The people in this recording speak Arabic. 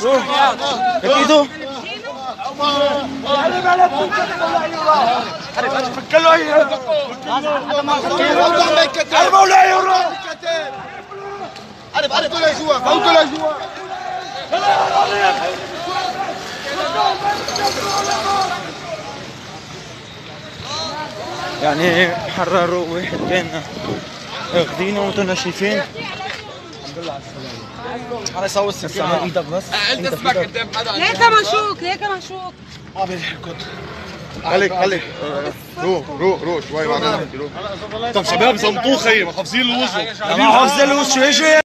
هيك ايده يعني حرروا واحد كان اخذينه وانتم شايفين. الحمد لله على السلامة. انا سوي السكينة ايدك بس. انت اسمك قدام حدا. ليك مشوك ليك مشوك. ما بيحكوا. خليك روح شوي بعدين نحكي روح. طب شباب زنطوه خيي، ما حافظين الوجه. ما حافظين الوجه اجي